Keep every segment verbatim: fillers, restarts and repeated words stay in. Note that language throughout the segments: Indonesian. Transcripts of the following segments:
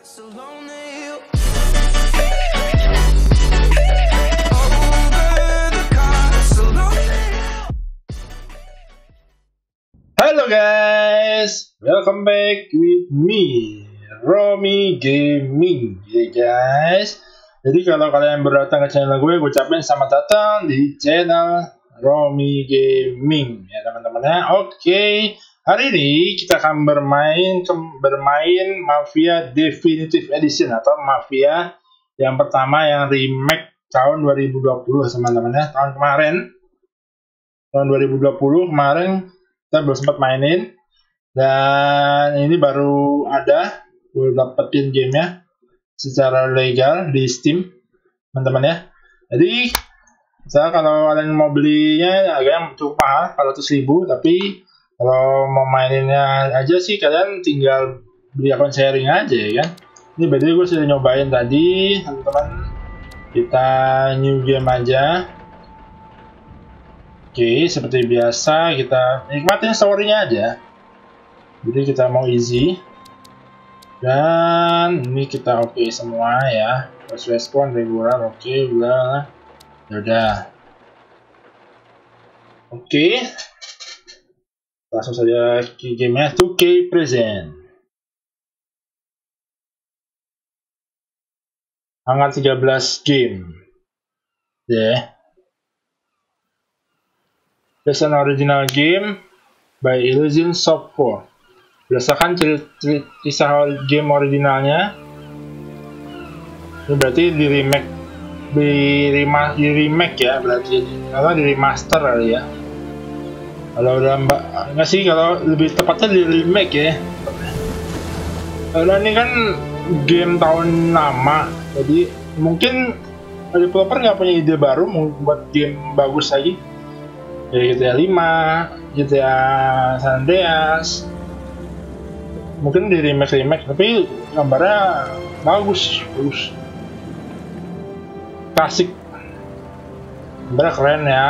Halo guys, welcome back with me, Romi Gaming, ya guys. Jadi kalau kalian baru datang ke channel gue, gue ucapin selamat datang di channel Romi Gaming, ya teman-teman ya. Oke, hari ini kita akan bermain bermain Mafia Definitive Edition atau Mafia yang pertama yang remake tahun dua ribu dua puluh, teman-teman ya. Tahun kemarin, tahun dua ribu dua puluh kemarin. Kita belum sempat mainin, dan ini baru ada, gue dapetin gamenya secara legal di Steam, teman-teman ya. Jadi saya kalau kalian mau belinya agak cukup mahal, empat ratus ribu, tapi kalau mau maininnya aja sih kalian tinggal beli akun sharing aja ya kan. Ini by the way gue sudah nyobain tadi, teman-teman. Kita new game aja. Oke, seperti biasa kita nikmatin story-nya aja. Jadi kita mau easy. Dan ini kita oke okay semua ya. First respon regular oke, okay, udah. Udah. Oke. Okay. Langsung saja ke game-nya two K present. Hangat tiga belas game. Ya. Yeah. It's an original game by Illusion Software. Berdasarkan cerita kisah game originalnya. Ini berarti di remake, di remake, di remake ya berarti, atau di remaster kali ya. Kalau udah mbak, nggak sih, kalau lebih tepatnya di remake ya. Karena ini kan game tahun lama, jadi mungkin developer nggak punya ide baru mau buat game bagus lagi. Jadi G T A lima, G T A San Andreas, mungkin di remake-remake, tapi gambarnya bagus, bagus, klasik, gambarnya keren ya.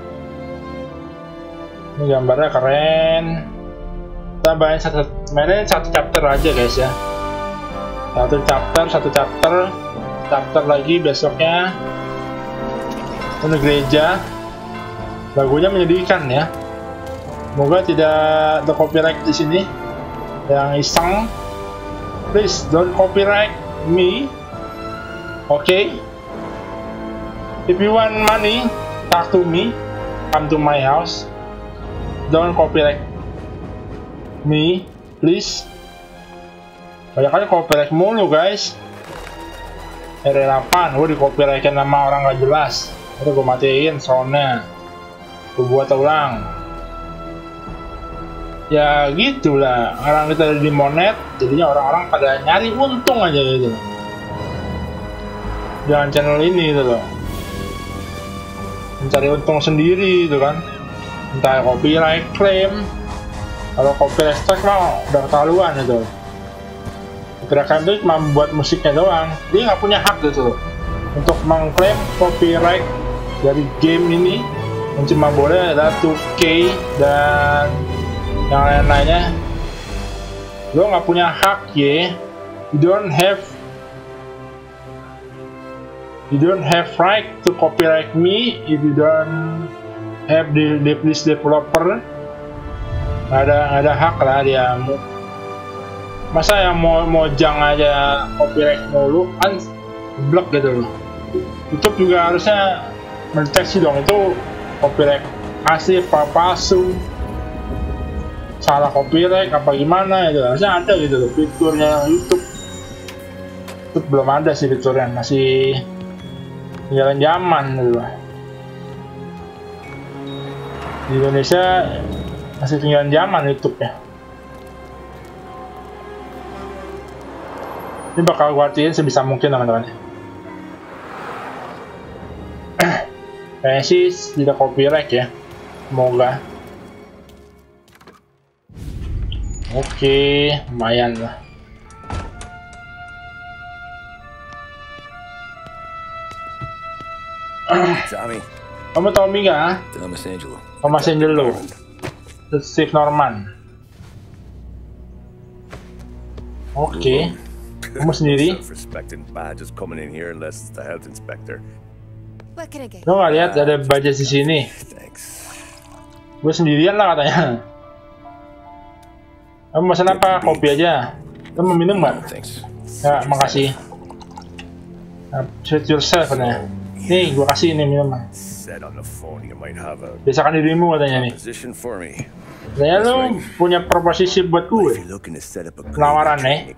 Ini gambarnya keren. Tambahin satu, mainnya satu chapter aja guys ya. Satu chapter, satu chapter, chapter lagi besoknya. Ini gereja. Lagunya menyedihkan ya. Semoga tidak ada copyright di sini. Yang iseng, please don't copyright me. Oke. Okay? If you want money, talk to me. Come to my house. Don't copyright me, please. Banyak kali copyright mulu guys. R delapan, gue di copyright nama orang gak jelas. Udah gue matiin soundnya. Gue buat ulang. Ya gitulah, orang kita di monet, jadinya orang-orang pada nyari untung aja gitu. Jangan channel ini gitu loh, mencari untung sendiri gitu kan. Entah copyright claim, kalau copyright strike mah udah ketahuan gitu. Copyright claim itu cuma buat musiknya doang, dia nggak punya hak gitu untuk mengklaim copyright dari game ini. Yang cuma boleh adalah two K dan yang lain-lainnya. Lo nggak punya hak ya. You don't have You don't have right to copyright me if you don't have the this developer. Nggak ada nggak ada hak lah dia. Masa yang mau mojang aja copyright mulu kan blok gitu loh. YouTube juga harusnya mendeteksi dong itu copyright asli apa palsu, salah copyright apa gimana itu harusnya ada gitu loh fiturnya YouTube. YouTube belum ada sih fiturnya, masih jalan zaman gitu loh. Di Indonesia masih tinggalan zaman YouTube ya. Ini bakal gue artiin sebisa mungkin teman-teman. Kayaknya sih tidak copyright ya, semoga. Oke, lumayan lah. Tommy. Kamu Tommy nggak? Thomas Angelo. Thomas Angelo. Steve Norman. Oke. Okay. Kamu sendiri? Lo nggak lihat ada budget di sini? Gue sendirian lah katanya. Kamu pesan apa? Kopi aja. Kamu mau minum nggak? Ya, makasih. Treat yourself katanya. Nih, gue kasih ini minuman. Biasakan dirimu katanya nih. Katanya lu punya proposisi buat gue. Penawaran nih.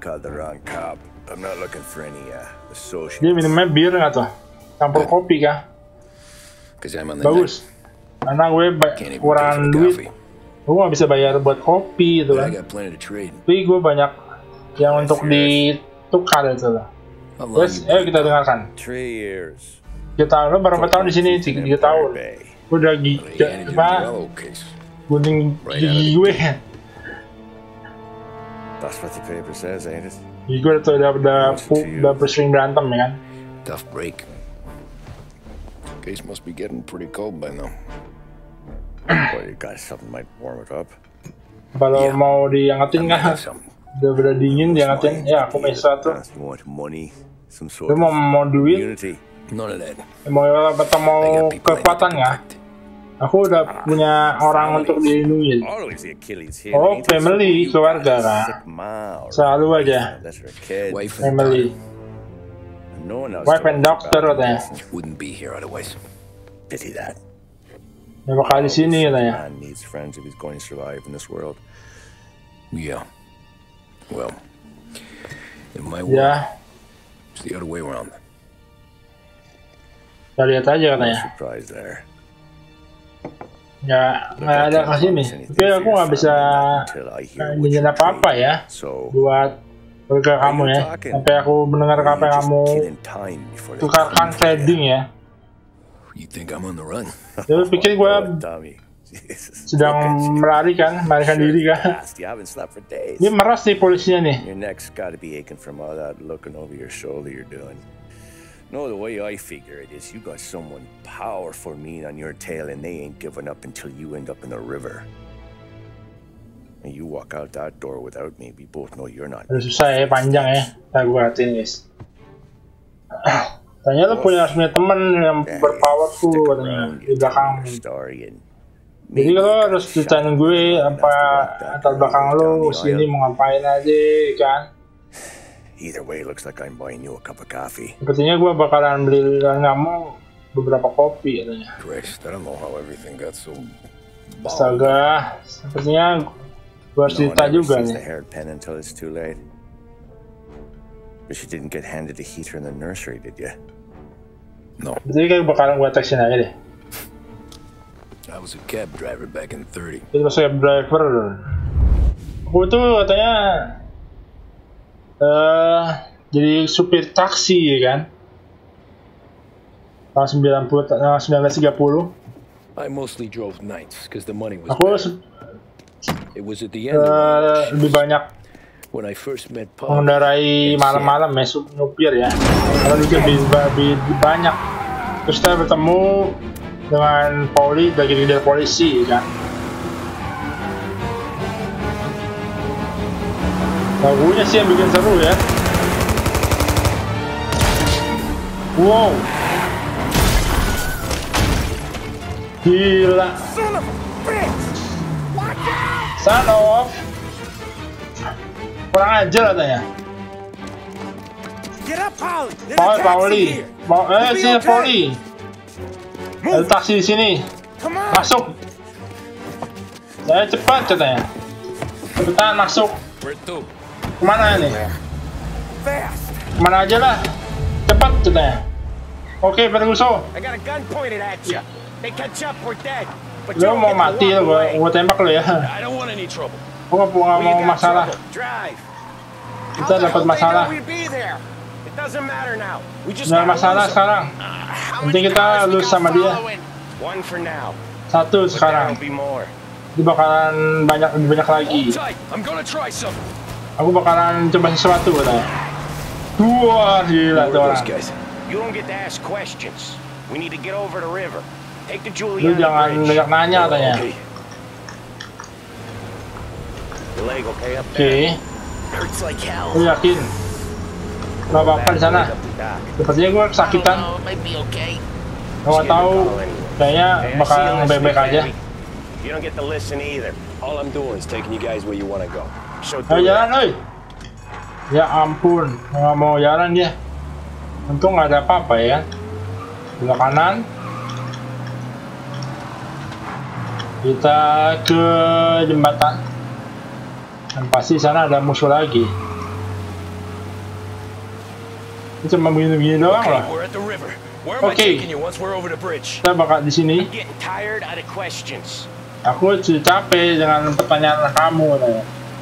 Dia minumnya bir nggak tuh? Campur kopi kah? Bagus. Karena gue kurang duit. Gue gak bisa bayar buat kopi gitu kan. Tapi gue banyak yang untuk ditukar itu lah. Terus, ayo kita dengarkan. Tiga tahun, lo berapa tahun di sini? Tiga tahun. Gue udah gigi, apa? Gunting gigi gue. Gigi gue udah udah udah, udah bersering berantem ya kan. Tough break. Case must be getting pretty cold by now. Kalau yeah. mau diangetin kan, udah udah dingin diangetin. Ya aku punya sesuatu. Lu mau mau duit? Mau apa? Mau kekuatan nggak? Aku udah punya orang untuk dilindungi. Oh, family, keluarga kan. Selalu aja. Family. Wife and doctor katanya. Ya bakal di sini katanya. Yeah. Well, in my world, ya. It's the other way around. Kita lihat aja katanya. Ya, nggak ada ke sini. Tapi aku nggak bisa nyanyiin apa-apa ya buat ke kamu ya. Sampai aku mendengar apa yang kamu tukarkan trading ya. You think I'm on the run? Jadi pikir gue sedang melarikan, melarikan diri kan? Ini meras nih polisinya nih. No, the way I figure it is, you got someone powerful mean on your tail, and they ain't giving up until you end up in the river. And you walk out that door without me, we both know you're not. Susah ya, panjang ya. Kita buatin guys. Tanya lu punya punya teman yang berpowerful katanya di belakang. Jadi kalau harus ceritain gue apa latar belakang lu sini mau ngapain aja kan? Either way, looks like I'm buying you a cup of coffee. Sepertinya gue bakalan beli kamu beberapa kopi katanya. Christ, I don't know how everything got so. Astaga, sepertinya gue harus cerita juga nih. But she didn't get handed a heater in the nursery, did you? No. Jadi kayak bakalan gue tekstin aja deh. I was a cab driver back in thirty. Jadi pas cab driver, aku tuh katanya uh, jadi supir taksi ya kan. Tahun sembilan puluh, sembilan belas tiga puluh. I mostly drove nights because the money was. Aku it was at the end. Uh, lebih banyak when I first met Paul, mengendarai malam-malam ya, supir ya. Karena juga lebih, lebih banyak. Terus kita bertemu dengan Pauli, dari dari polisi kan. Lagunya sih yang bikin seru ya. Wow. Gila. Son of. Kurang ajar katanya. Paul, Pauli, mau eh sini Pauli. Ada taksi di sini. Masuk. Saya cepat katanya. Cepetan masuk. Kemana ini? Kemana aja lah. Cepat katanya. Oke, Ferguson. Lo mau mati lo, gua, gua tembak lo ya. Gua nggak mau masalah. Kita dapat masalah. Nggak masalah sekarang. Penting kita lulus sama dia. Satu sekarang. Dia bakalan banyak lebih banyak lagi. Aku bakalan coba sesuatu katanya. Dua gila tuh orang. Lu jangan banyak nanya katanya. Oke. Okay. Lu yakin? Gak apa-apa di sana. Sepertinya gue kesakitan. Gak tahu, kayaknya bakal bebek aja. Ayo jalan, oi. Ya ampun, nggak mau jalan dia. Untung nggak ada apa-apa ya. Belok kanan. Kita ke jembatan. Dan pasti sana ada musuh lagi. Ini cuma begini-begini doang lah. Oke, okay. Kita bakal di sini. Aku sudah capek dengan pertanyaan kamu. Tanya.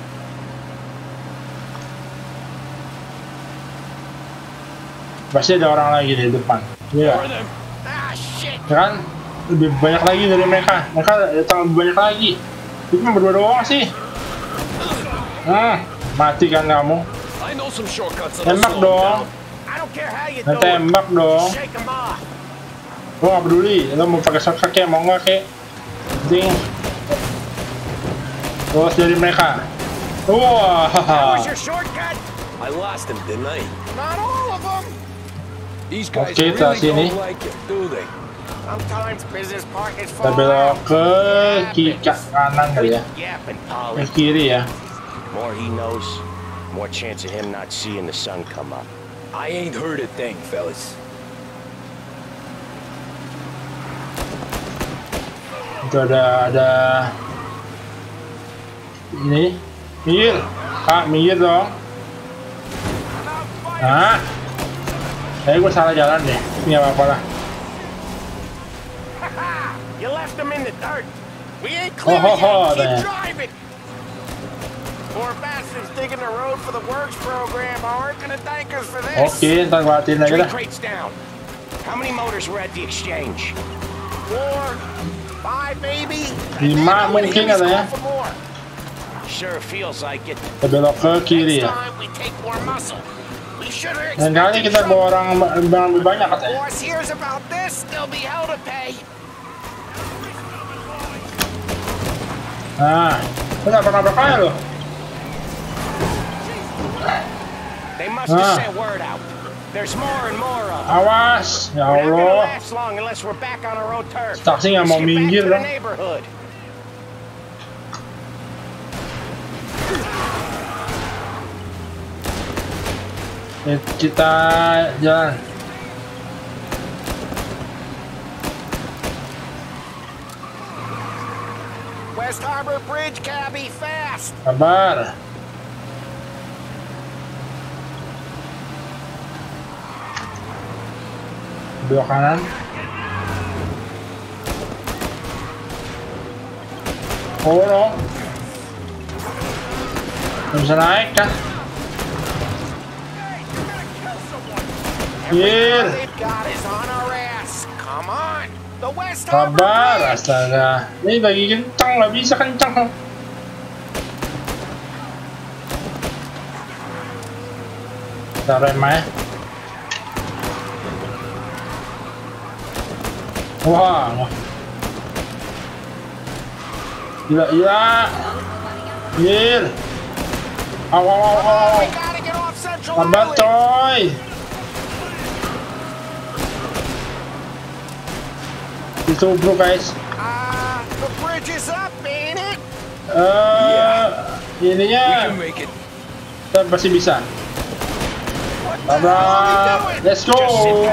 Pasti ada orang lagi di depan. Iya. Ya kan? Lebih banyak lagi dari mereka. Mereka datang lebih banyak lagi. Itu cuma berdua doang sih. Nah, mati kan kamu. Tembak dong. Nah, tembak dong. Gue gak peduli. Lo mau pakai shortcut kayak mau nggak kayak. Penting. Terus dari mereka. Wah. Oke, kita sini. Kita belok ke kiri kanan kali ya. Ke kiri ya. More he knows, more chance of him not seeing the sun come up. I ain't heard a thing, fellas. Itu ada ada ini. Minggir. Kak, minggir dong. Nah. Kayaknya gue salah jalan deh. Ini apa-apa lah. You left them in the dirt. We ain't clear oh, oh, yet. Keep oh, driving. Poor bastards digging the road for the works program aren't gonna thank us for this. Oke, okay, ntar gue hatiin aja dah. Crates down. How many motors were at the exchange? Four, five, maybe. Lima mungkin katanya. Sure feels like it. Kita belok ke kiri ya. Dan kali kita bawa orang lebih banyak katanya. Nah, itu nggak pernah berkaya loh. Nah. Awas, ya Allah. Taksi nggak mau minggir dong. Kita jalan. West Harbor Bridge, cabby, fast. Sabar. Belok kanan. Oh no. Bisa naik kan? Hier. Sabar, astaga. Ini lagi kencang, nggak bisa kencang. Kita rem ya. Wah, gila, gila. Hier. Aw, aw, aw, aw. Sabar, coy. Itu bro guys. Uh, the bridge is up, ain't it? Uh, ininya kita pasti bisa. Tabrak, let's go.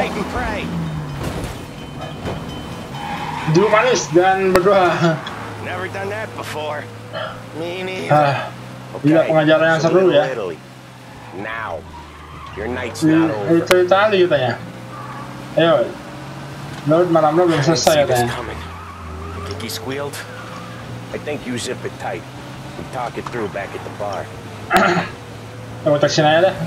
Dua manis dan berdua. Never done that before. Me neither. Ah, gila pengajaran yang seru ya. Now, your night's not over. Itu Itali katanya. Ayo. Laut malam lo belum selesai katanya. Think he squealed? I think you zip it tight. We talk it through back at the bar. Coba taksin aja dah.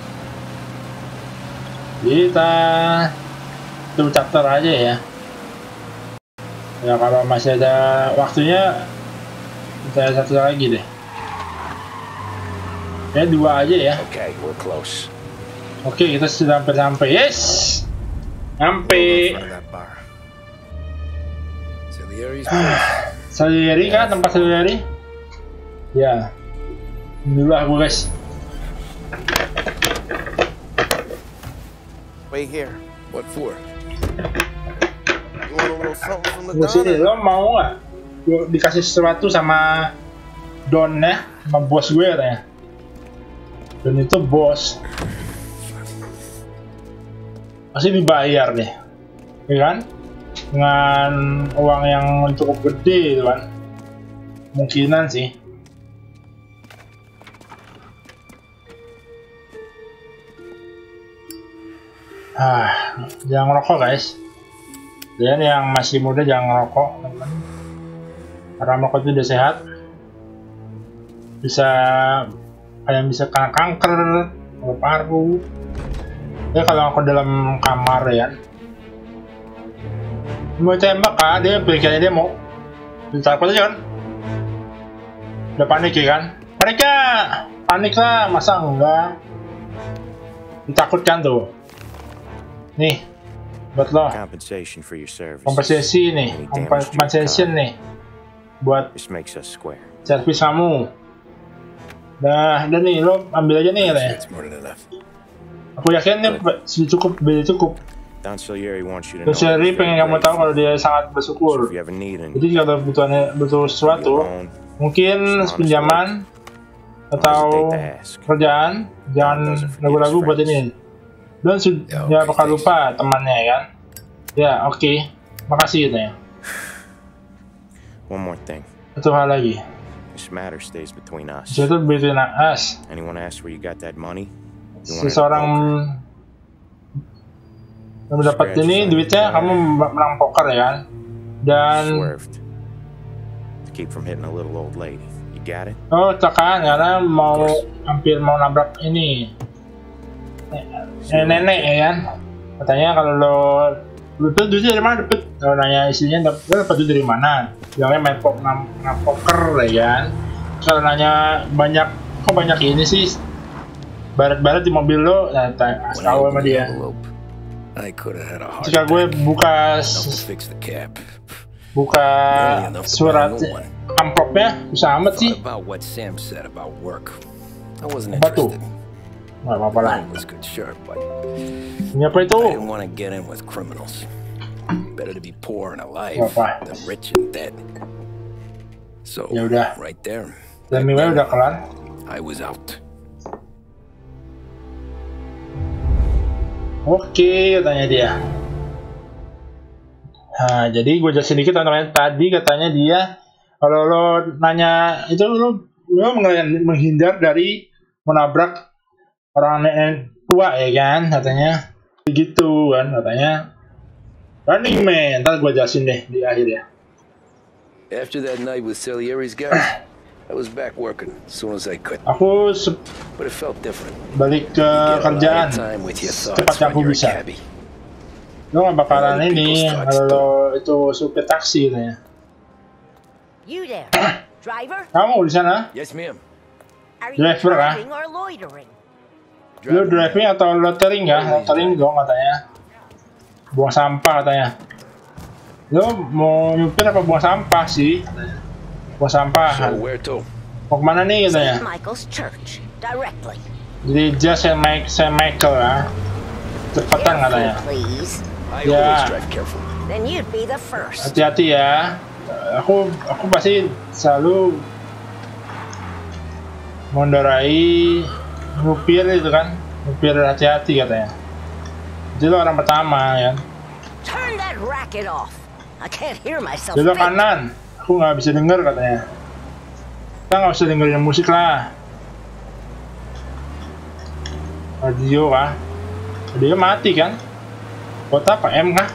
Kita tuh chapter aja ya. Ya kalau masih ada waktunya kita satu lagi deh. Ya dua aja ya. Okay, we're close. Oke, kita sudah sampai. Yes. Sampai. Salieri kan tempat Salieri? Ya. Dulu aku guys. Wait here. What for? You want a little something from the Gue sini, Don? lo mau nggak? Gue dikasih sesuatu sama Don ya, sama bos gue katanya. Dan itu bos pasti dibayar deh, ya kan? Dengan uang yang cukup gede, gitu kan? Mungkinan sih. Ah, jangan ngerokok guys. Dan yang masih muda jangan ngerokok, teman. Karena merokok itu udah sehat. Bisa kayak bisa kena kanker, paru-paru. Ya kalau aku dalam kamar ya. Mau tembak kan, dia pikirnya dia mau ditakut aja kan. Udah panik ya kan? Panik ya! Panik lah, masa enggak? Ditakutkan tuh. Nih, buat lo. Compensation for your service. Kompensasi nih, compensation nih. Buat This makes us square. servis kamu. Nah, dan nih lo ambil aja nih katanya. That's more than enough. Aku yakin nih sudah cukup, beda cukup. Don Salieri wants you to know. Don Salieri pengen kamu tahu kalau dia sangat So bersyukur. if you ever need Jadi anything, kalau butuhnya butuh sesuatu, loan, mungkin pinjaman atau kerjaan, jangan ragu-ragu buat ini. Dan sudah bakal lupa temannya kan? Ya oke, okay. Makasih katanya. one more thing. Satu hal lagi. This matter stays between us. Itu between us. Anyone asks where you got that money? You want it Seseorang broker. yang mendapat ini duitnya, kamu menang poker ya kan? Dan Swerved. To keep from hitting a little old lady. You got it? oh cakakan karena mau hampir mau nabrak ini nenek ya kan? Katanya kalau lo betul duitnya dari mana dapet? Kalau nanya istrinya dapet, dapat duit dari mana? Bilangnya main pok main poker ya kan? Kalau nanya banyak, kok banyak ini sih? Baret-baret di mobil lo, nah tahu sama dia. I could have had a heart Jika gue attack. buka Help us fix the cap. buka surat amplopnya, bisa amat sih. Thought about what Sam said about work. I wasn't Apa tuh? interested. Nggak apa-apa lah. It was good, sure, but Ini apa itu? I didn't want to get in with criminals. Better to be poor and alive Apa? than rich and dead. So, Ya udah. right there, Dan minggu udah kelar. I was out. Oke, katanya dia. Nah, jadi gue jelasin dikit teman-teman. Tadi katanya dia, kalau lo nanya itu lo, lo menghindar dari menabrak orang nenek tua ya kan, katanya. Gitu kan, katanya. Running man, ntar gue jelasin deh di akhir ya. After that night with Salieri's guys, I was back working as soon as I could. Aku But it felt different. balik ke You get a lot kerjaan of time with your secepat thoughts yang aku when you're a bisa. cabbie. Lo gak bakalan ini kalau lo itu supir taksi katanya. You there, driver? Kamu di sana? Yes, ma'am. Are you Driver, ah? driving or loitering? Lo driving atau loitering ya? Loitering dong katanya. Buang sampah katanya. Lo mau nyupir apa buang sampah sih? Buang sampah. So where to? Mau kemana nih Saint katanya? Michael's Church, directly. Jadi just Saint Mike, Saint Michael ya. Cepetan katanya. Careful, please. I Yeah. always drive careful. Then you'd be the first. Hati-hati ya. Aku aku pasti selalu mengendarai nyupir itu kan. Nyupir hati-hati katanya. Jadi lo orang pertama ya. Turn that racket off. I can't hear myself. Belok think. kanan, aku nggak bisa denger katanya. Kita nggak usah dengerin musik lah. Radio kah? Radio mati kan? Kota apa M kah?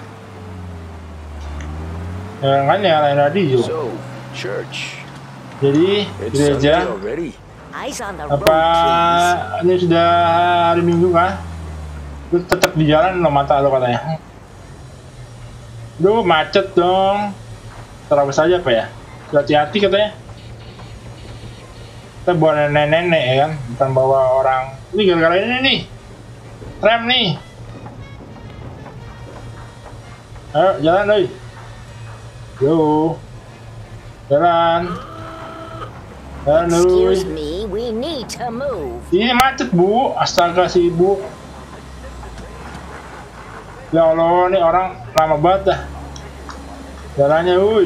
Ya kan ya lain radio. So, church. Jadi It's Sunday gereja already. Eyes on the road, apa please. ini sudah hari Minggu kah? Lu tetap di jalan lo mata lo katanya. Duh macet dong. Terabas aja apa ya? Hati-hati katanya. Kita bawa nenek-nenek ya kan, bukan bawa orang. Ini gara-gara ini nih. Rem nih. Ayo jalan doi. Yo. Jalan. Jalan doi. Excuse me, we need to move. Ini macet bu. Astaga si ibu. Ya Allah, nih orang lama banget dah jalannya, wuih.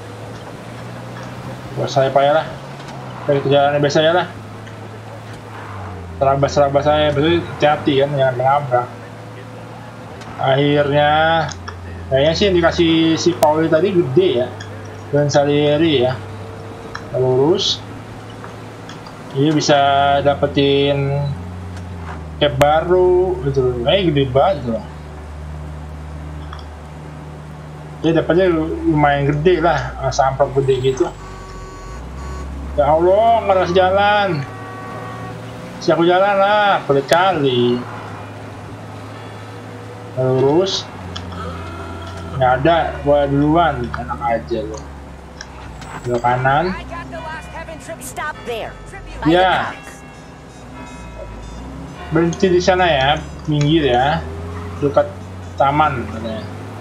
Buat saya payah lah. Dari jalannya biasa ya lah. Terabas-terabas saya, berarti hati-hati kan, jangan menabrak. Akhirnya, kayaknya sih yang dikasih si Pauli tadi gede ya, dan Salieri ya. Lurus. Ini bisa dapetin cap baru gitu, eh gede banget gitu. Dia dapatnya lumayan gede lah, sampai gede gitu. Ya Allah, ngeras jalan. Si aku jalan lah, pelit kali. Lurus. Nggak ada, gua duluan. Enak aja lo. Belok kanan. Ya. Berhenti di sana ya, minggir ya. Dekat taman katanya.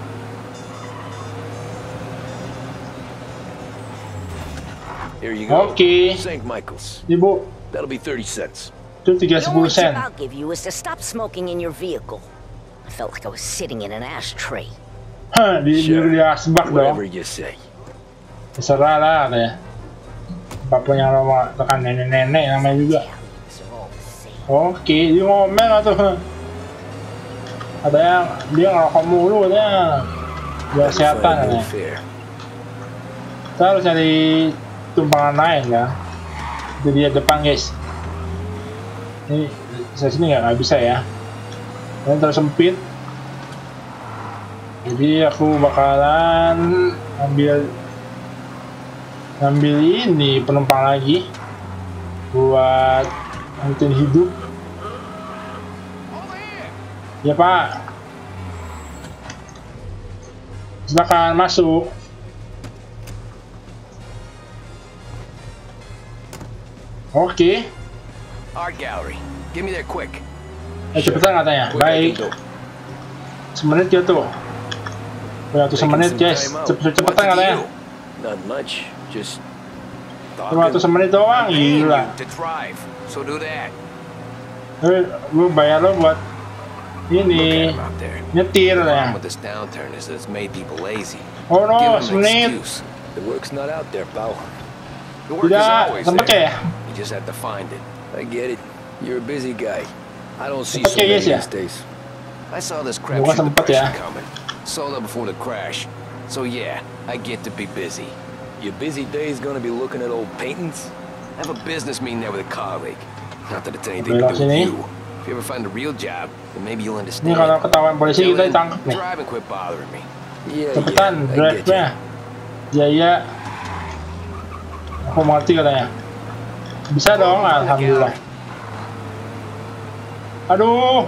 Here you go. Oke. Saint Michael's. Ibu. That'll be thirty cents. Itu tiga puluh sen. I'll give you is to stop smoking in your vehicle. I felt like I was sitting in an ashtray. Hah, di Sure. di asbak dong. Whatever you say. Terserah lah katanya. Bapaknya lo mau tekan nenek-nenek namanya juga. Oke, dia ngomel atau katanya dia ngerokok mulu katanya. Biar kesehatan katanya. Kita harus cari tumpangan lain ya. Itu dia depan guys. Ini saya sini nggak bisa ya. Ini terlalu sempit. Jadi aku bakalan ambil ambil ini penumpang lagi buat angkutan hidup. Ya Pak. Silakan masuk. Oke. Okay. Art gallery. Give me there quick. Eh, cepetan katanya. Baik. Semenit ya tuh. Ya tuh semenit guys. Cepet-cepetan katanya. Not much. Just cuma tuh semenit doang, gila. So do that. Eh, lu bayar lo buat ini nyetir ya. Oh no, semenit. The work's not out there, pal. Tidak sempat ya. You just have to find it. I get it. You're a busy guy. I don't see so many these days. I saw this crap shit depression coming. Sold up before the crash. So yeah, I get to be busy. Your busy day is gonna be looking at old paintings? I have a business meeting there with a colleague. Not that it's anything to do with you. If you ever find a real job, then maybe you'll understand. Ini kalau ketahuan polisi kita ditangkap nih. Drive and quit bothering me. Yeah, cepetan drive-nya. Ya ya. Aku mati katanya. Bisa dong, alhamdulillah. Aduh.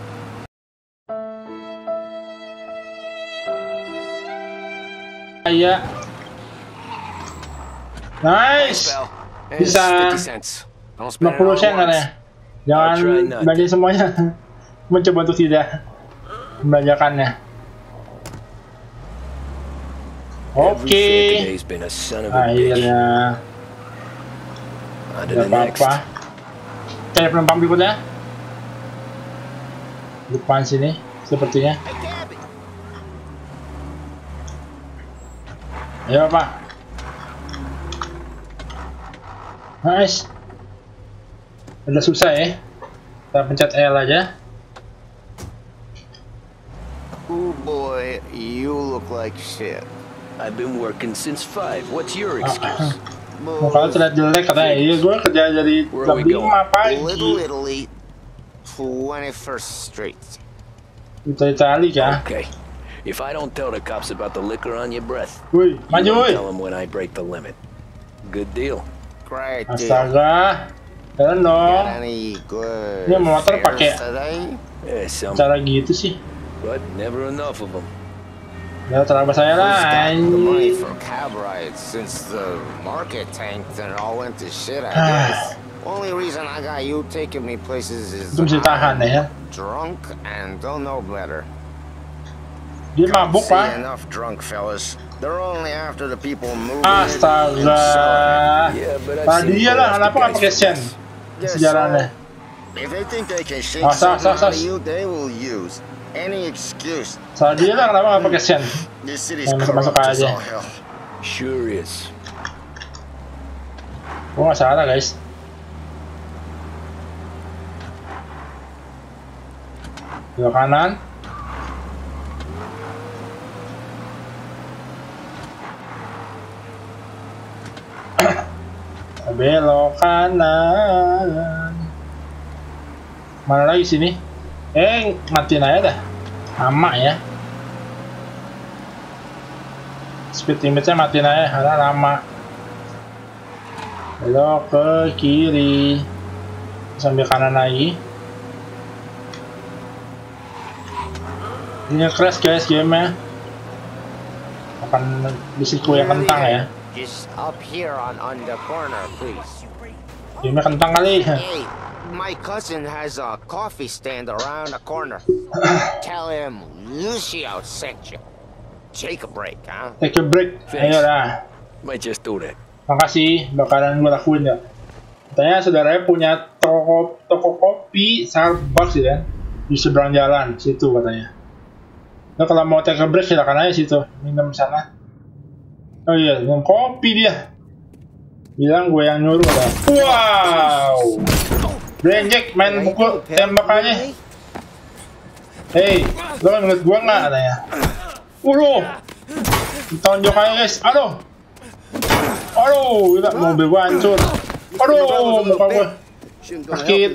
Iya. Nice. Bisa lima puluh sen katanya. Jangan bagi semuanya. Mencoba untuk tidak membelanjakannya. Oke. Akhirnya. Tidak apa-apa. Cari penumpang berikutnya. Depan sini sepertinya. Ayo Pak. Nice. Udah susah ya. Kita pencet L aja. Oh boy, you look like shit. I've been working since five. What's your excuse? Mau kalau terlihat jelek katanya. Iya, gue kerja dari jam lima pagi. Little Italy, twenty-first Street. Kita cari ya. Okay. If I don't tell the cops about the liquor on your breath, Wih, you maju don't wih. tell them when I break the limit. Good deal. Great deal. Astaga. Jalan dong. Any good Ini motor pakai Yeah, some, cara gitu sih. but never enough of them. Ya terlambat saya lah. the money for cab rides since the market tanked and it all went to shit, I guess. Only reason I got you taking me places is Itu mesti tahan ya. drunk and don't know better. Dia mabuk Pak. Enough drunk fellas. They're only after the people moving. Astaga. Yeah, but I've Tadi seen dia lah, more kenapa nggak pakai sen? Yes, Sejalannya. If they think they can shake Ah, sah, something sah, out of sah. you, they will use any excuse. Salah dia lah, kenapa nggak pakai sen? This city's Yang masuk-masuk corrupt as aja. all hell. Sure is. Gua nggak salah guys. Belok kanan. Belok kanan. Mana lagi sini? Eh, matiin aja dah. Lama ya. Speed limitnya matiin aja karena lama. Belok ke kiri. Sambil kanan lagi. Ini crash guys gamenya. Akan bisiku yang kentang ya. Just up here on on the corner, please. Gamenya kentang kali. Hey, my cousin has a coffee stand around the corner. Tell him Lucio sent you. Take a break, huh? Take a break. Ayo dah. Might just do that. Makasih, bakalan gue lakuin ya. Katanya saudaranya punya toko toko kopi Starbucks ya, di seberang jalan situ katanya. Nah kalau mau take a break silakan aja situ, minum sana. Oh iya, minum kopi dia. Bilang gue yang nyuruh dah. Wow, Brejek main pukul tembak aja. Hei, lo ngeliat gue nggak katanya? Ulo, tonjok aja guys. Aduh. Aduh, gila, mobil gua hancur. Aduh, muka gua sakit.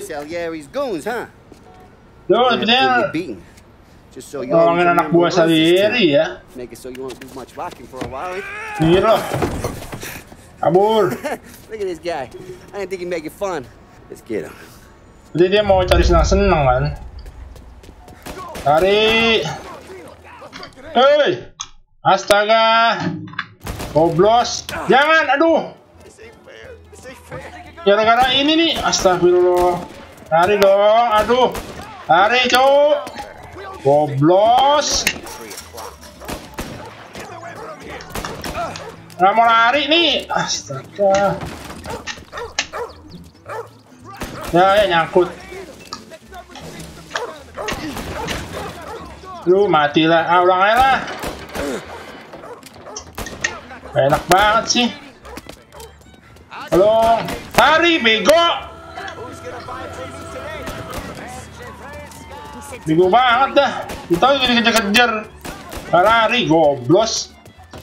Duh, sebenernya nolongin anak buah Salieri ya. Ini loh. Kabur. Jadi dia mau cari senang-senang kan. Cari. Hei, astaga. Goblos, jangan, aduh. Gara-gara ini nih, astagfirullah. Lari dong, aduh. Lari, cowok. Goblos. Nggak mau lari nih, astaga. Ya, ya nyangkut. Lu matilah, ah ulang aja lah. Enak banget sih. Halo, lari bego. Bego banget dah. Kita jadi kejar-kejar. Lari goblos.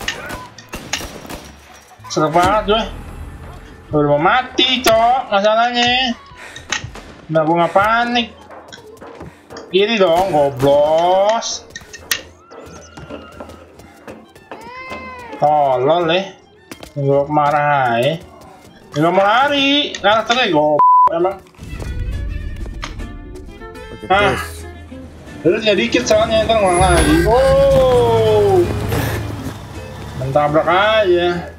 Serem banget gue. Udah mau mati, cok. Masalahnya. Nah, gue nggak panik. Kiri dong, goblos. Tolol eh. Gue marah eh. Gak mau lari. Karakternya gue emang. Ah. Terus ya dikit soalnya ntar ngulang lagi. Oh. Mentabrak aja.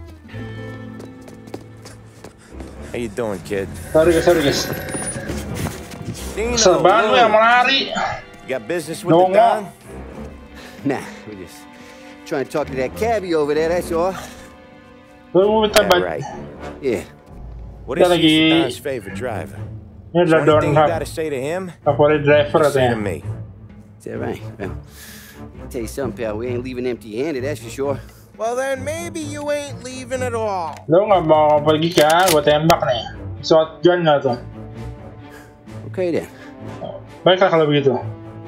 How you doing, kid? Sorry guys, sorry guys. Kesel banget gue yang mau lari. You got business with the Don? Nah, we just trying to talk to that cabbie over there, that's all. Lu minta Yeah, right. Yeah. What is Lagi- he Don's favorite driver? Ini Is there adalah Don anything you gotta say to him? favorit driver Say to katanya. me. Is that right? Well, I'll tell you something, pal. We ain't leaving empty-handed, that's for sure. Well, then maybe you ain't leaving at all. Lu nggak mau pergi kan? Gue tembak nih. Shotgun nggak tuh? Okay, then. Baiklah kalau begitu.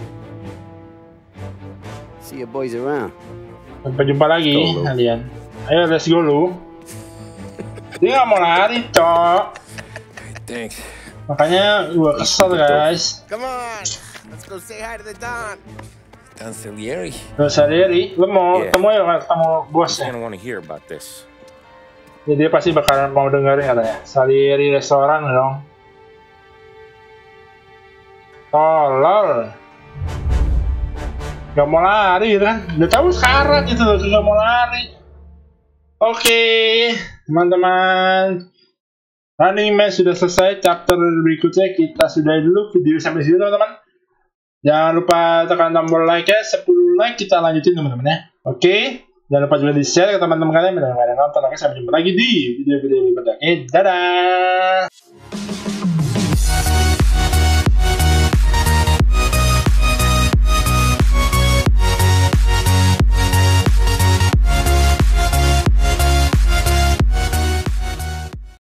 See you boys around. Sampai jumpa lagi Go, Lu. kalian. Ayo let's go lu. Dia nggak mau lari cok. Thanks. Makanya gue kesel guys. Come on, let's go say hi to the Don. Don Salieri. Lu sendiri, lu mau Yeah. ketemu ya ketemu He's bosnya. gonna want to hear about this. Jadi dia pasti bakalan mau dengerin katanya. Salieri restoran dong. Tolol. Gak mau lari gitu kan. Udah tahu sekarat gitu loh, gak mau lari. Oke, teman-teman. Running Man sudah selesai. Chapter berikutnya kita sudahi dulu video sampai sini teman-teman. Jangan lupa tekan tombol like ya. sepuluh like kita lanjutin teman-teman ya. Oke. Jangan lupa juga di share ke teman-teman kalian. Dan kalian nonton. Oke, sampai jumpa lagi di video-video berikutnya. Oke, dadah.